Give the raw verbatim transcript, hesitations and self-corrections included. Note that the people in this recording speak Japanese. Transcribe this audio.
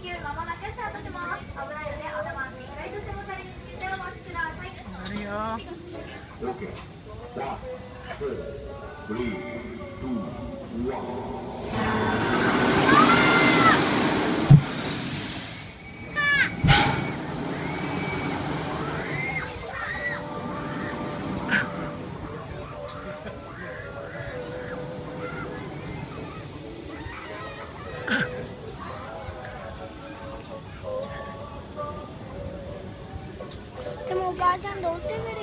急まもなくスタートします。危ないので頭しっかりと背もたれにつけてお待ちください。 あるよ。 Okay. One, two, three, two, one. でもおばあちゃんどうしてくれ